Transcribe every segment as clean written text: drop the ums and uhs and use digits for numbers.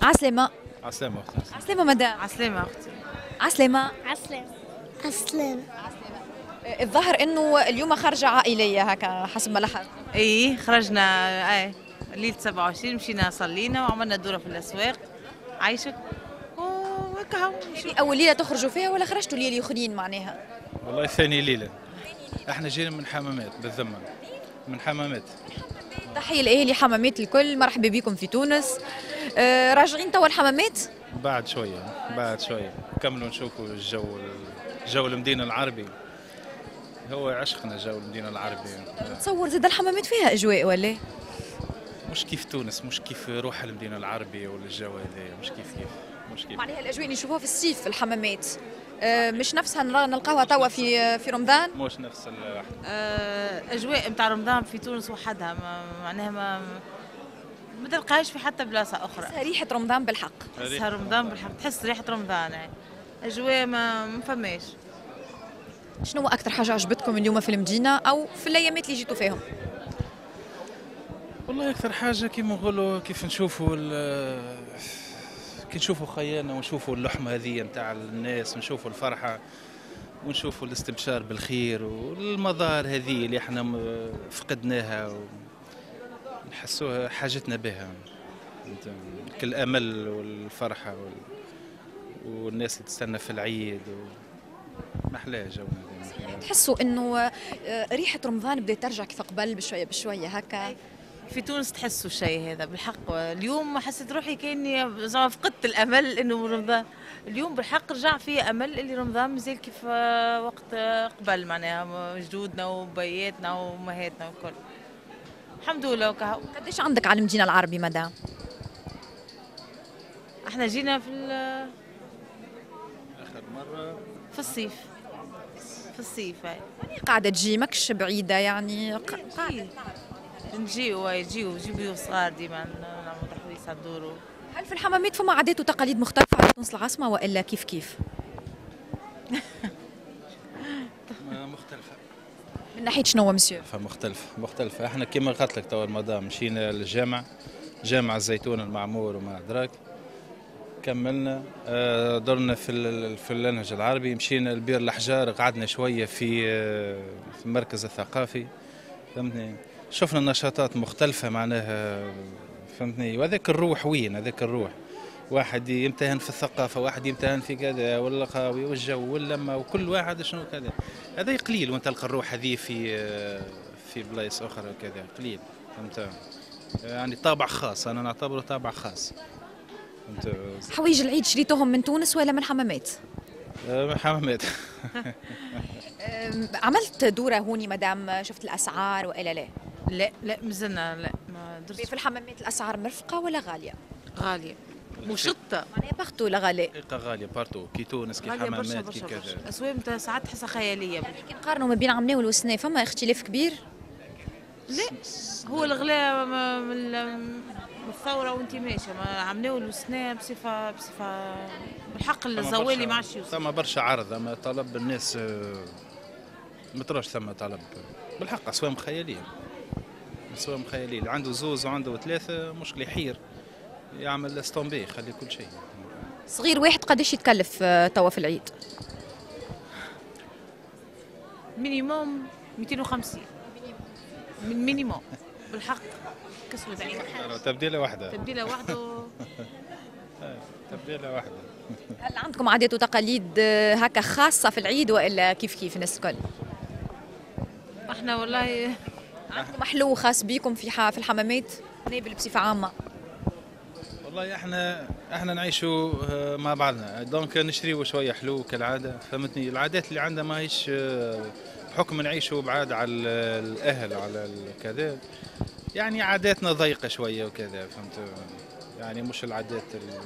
عسلامة. عسلامة أختي. عسلامة مدام. عسلامة أختي. عسلامة. عسلامة. عسلامة. الظاهر انه اليوم خرجة عائلية هكا حسب ما لاحظت. إيه خرجنا ليلة 27 مشينا صلينا وعملنا دورة في الأسواق عايشك وهكا هو. أول ليلة تخرجوا فيها ولا خرجتوا ليلة أخرين معناها؟ والله ثاني ليلة. احنا جينا من حمامات بالذمة، من حمامات. تحية لأهلي حمامات الكل، مرحبا بكم في تونس. راجعين توا الحمامات؟ بعد شوية كملوا نشوفوا جو المدينة العربي. هو عشقنا جو المدينة العربي. تصور زاد الحمامات فيها أجواء ولا؟ مش كيف تونس، مش كيف روح المدينة العربية ولا الجو هذا، مش كيف. معناها الأجواء اللي نشوفوها في الصيف في الحمامات مش نفسها نلقاوها توا في رمضان؟ مش نفس أجواء متاع رمضان في تونس وحدها معناها ما تلقاهاش في حتى بلاصة أخرى. ريحة رمضان بالحق. تحسها رمضان بالحق، تحس ريحة رمضان يعني. أجواء ما فماش. شنو أكثر حاجة عجبتكم اليوم في المدينة أو في الأيامات اللي جيتوا فيهم؟ والله أكثر حاجة كيما نقولوا كيف نشوفوا كي نشوفوا خيالنا ونشوفوا اللحمة هذه نتاع الناس، ونشوفوا الفرحة ونشوفوا الاستبشار بالخير والمظاهر هذه اللي احنا فقدناها ونحسوها حاجتنا بها. كل الأمل والفرحة والناس اللي تستنى في العيد محلاه جونا. تحسوا انه ريحة رمضان بدأت ترجع كيف قبل بشوية هكا؟ في تونس تحسوا الشيء هذا بالحق. اليوم حسيت روحي كاني فقدت الامل انه رمضان. اليوم بالحق رجع في امل اللي رمضان مازال كيف وقت قبل معناها جدودنا وبياتنا وامهاتنا والكل. الحمد لله وكهو. قديش عندك على المدينة العربي مدام؟ احنا جينا في اخر مرة في الصيف. في الصيف هاي. قاعدة تجي ماكش بعيدة يعني قاعدة. يجيو صغار ديما نعملوا تحويس على الدور. هل في الحمامات فما عادات وتقاليد مختلفة على تونس العاصمة وإلا كيف؟ مختلفة. من ناحية شنو مسيو؟ مختلفة. احنا كما قلت لك توا المدام مشينا للجامع، جامع الزيتون المعمور وما أدراك. كملنا درنا في المنهج العربي، مشينا لبير الأحجار، قعدنا شوية في المركز الثقافي، فهمتني. شفنا نشاطات مختلفة معناها، فهمتني. وهذاك الروح وين هذاك الروح، واحد يمتهن في الثقافة، واحد يمتهن في كذا واللقاوي والجو واللمة، وكل واحد شنو كذا. هذا قليل وانت تلقى الروح هذه في بلايص أخرى وكذا قليل، فهمت. يعني طابع خاص، أنا نعتبره طابع خاص. حوايج العيد شريتوهم من تونس ولا من حمامات؟ من حمامات. عملت دورة هوني مدام، شفت الأسعار وإلا لا؟ لا مازلنا لا ما درت. في الحمامات الأسعار مرفقة ولا غالية؟ غالية مشطة معناها بارتو لا غالية؟ غالية بارتو، كي تونس كي حمامات كي كذا. الأسواق نتاع ساعات تحسها خيالية. كي نقارنوا ما بين عمناول وسنا فما اختلاف كبير؟ لا هو الغلاء من الثورة وانت ماشية عمناول وسنا بصفة بالحق الزوالي ما عادش يوصل. ثم برشا عرض، اما طلب الناس ما تراش ثم طلب بالحق. اسواق خيالية، اسواق خيالية. اللي عنده زوز وعنده ثلاثة مشكلة يحير، يعمل ستومبي يخلي كل شيء. صغير واحد قداش يتكلف توا في العيد؟ مينيموم 250 من مينيموم بالحق. كسوة تبديلة واحدة. تبديلة واحدة. هل عندكم عادات وتقاليد هكا خاصة في العيد وإلا كيف الناس الكل؟ احنا والله عندكم محلو خاص بيكم في الحمامات نابل بصفة عامة؟ والله احنا نعيشوا مع بعضنا، دونك نشريوا شوية حلو كالعادة، فهمتني. العادات اللي عندنا ما هيش بحكم نعيشوا بعاد على الأهل على كذا، يعني عاداتنا ضيقة شوية وكذا، فهمت. يعني مش العادات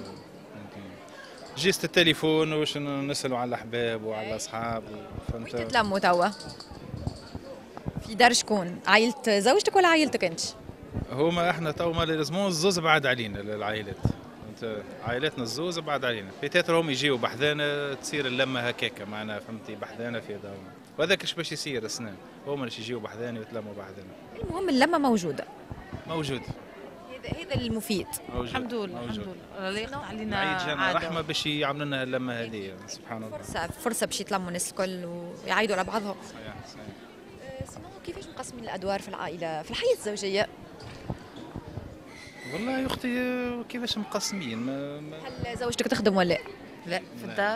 جيست التليفون وش نسألوا على الأحباب وعلى الأصحاب، فهمت. وين تتلموا توا؟ في دار شكون؟ عائلة زوجتك ولا عائلتك أنت؟ هما احنا توا ما لازمون الزوز بعد علينا العائلات، فهمت. عائلاتنا الزوز بعد علينا، بيتاتر هم يجيو بحذانا تصير اللمة هكاكا معنا، فهمتي، بحذانا في دارنا. وهذاك اش باش يصير السنة، هما اللي يجيو بحذانا ويتلموا بحذانا. المهم اللمة موجودة. موجود. هذا المفيد. الحمد لله الحمد لله الله يقطع علينا عيد جانا عادة. رحمه باش يعملوا لنا اللمه هذه سبحان الله. فرصه باش يتلموا الناس الكل ويعيدوا على بعضهم. صحيح صحيح. سينو كيفاش مقسمين الادوار في العائله في الحياه الزوجيه؟ والله يا اختي كيفاش مقسمين هل زوجتك تخدم ولا لا؟ لا في الدار.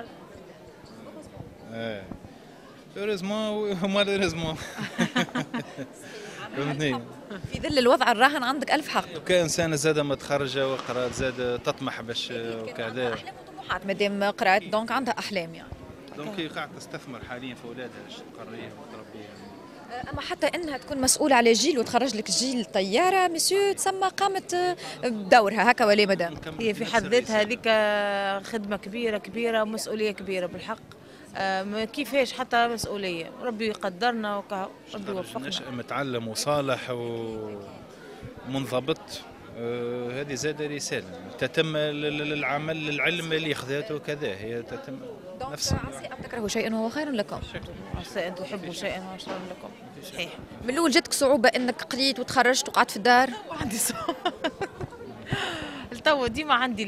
هوريزمون ومالوريزمون. فهمتني؟ في ظل الوضع الراهن عندك ألف حق. كإنسانة زادة متخرجة وقرات زاد تطمح باش وكذا. أحلام وطموحات مادام قرأت دونك عندها أحلام يعني. دونك هي قاعدة تستثمر حاليا في أولادها باش تقريهم وتربيهم. أما حتى أنها تكون مسؤولة على جيل وتخرج لك جيل طيارة مسيو تسمى قامت بدورها هكا ولا مدام؟ هي في حد ذاتها هذيك خدمة كبيرة كبيرة ومسؤولية كبيرة بالحق. كيفاش حتى مسؤولية ربي يقدرنا ربي يوفقنا. نشأ متعلم وصالح ومنضبط. هذه زاد رسالة تتم للعمل العلم اللي خذاته وكذا هي تتم نفس. عسى أن تكرهوا شيئا وهو خير لكم. عسى أن تحبوا شيئا وهو شر لكم. صحيح. من الأول جاتك صعوبة أنك قريت وتخرجت وقعدت في الدار؟ عندي التو ديما عندي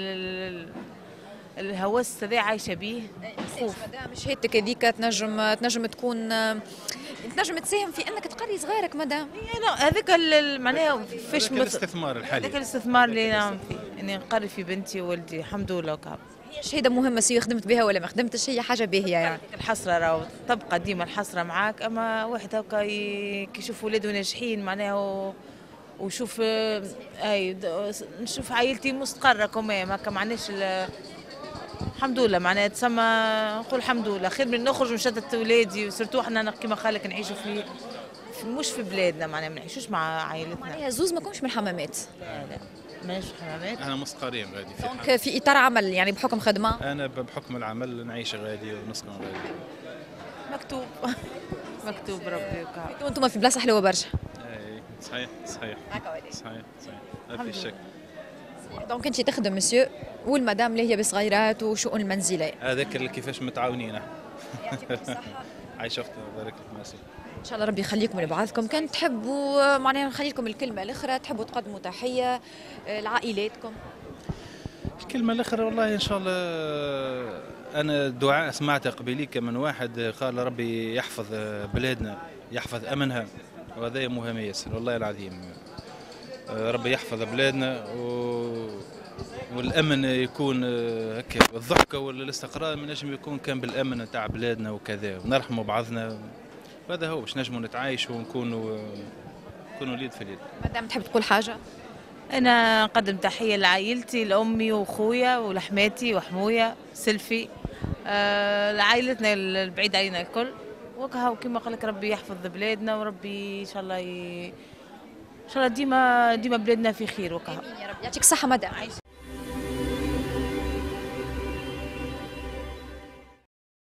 الهوس هذا عايشة به خوف. مدام شهادتك هذيك تنجم تكون تنجم تساهم في انك تقري صغارك مدام. هذاك معناها فاش الاستثمار الحالي. هذاك الاستثمار اللي نعمل فيه اني نقري في بنتي وولدي الحمد لله وكاب. هي شهاده مهمه سواء خدمت بها ولا ما خدمتش هي حاجه باهيه يعني. الحسره راهو تبقى ديما الحسره معاك اما واحد هكا كي يشوف ولاده ناجحين معناها وشوف اي نشوف عائلتي مستقره كمان هكا معناش الحمد لله معناها تسمى نقول الحمد لله خير من نخرج ونشتت ولادي وسرتو احنا كيما خالك نعيشوا في مش في بلادنا معناها ما نعيشوش مع عائلتنا. معناها زوز ما كومش من الحمامات. لا ماناش حمامات. احنا مستقرين غادي في دونك في اطار عمل يعني بحكم خدمه. انا بحكم العمل نعيش غادي ونسكن غادي. مكتوب مكتوب ربي وكاب. وانتم في بلاصه حلوه برشا. اي صحيح صحيح صحيح صحيح ما في شك. دونك انت تخدم مسيو والمدام اللي هي بصغيرات وشؤون المنزليه. هذاك اللي كيفاش متعاونين. يعطيكم الصحه. عايش اختي بارك لك ماسي. ان شاء الله ربي يخليكم لبعضكم. كان تحبوا معناها نخلي لكم الكلمه الاخرى تحبوا تقدموا تحيه لعائلاتكم. الكلمه الاخرى والله ان شاء الله انا دعاء سمعته قبيليك من واحد قال ربي يحفظ بلادنا يحفظ امنها وهذا مهم ياسر والله العظيم. ربي يحفظ بلادنا والامن يكون هكا والضحكه والاستقرار من نجم يكون كان بالامن نتاع بلادنا وكذا ونرحموا بعضنا. هذا هو باش نجموا نتعايشوا ونكونوا اليد في اليد. مدام تحب تقول حاجه؟ انا نقدم تحيه لعائلتي لامي واخويا ولحماتي وحمويا سلفي لعائلتنا البعيد علينا الكل وكها كما قال لك ربي يحفظ بلادنا وربي ان شاء الله ان شاء الله ديما بلادنا في خير وكها. يا رب يعطيك الصحه مدام.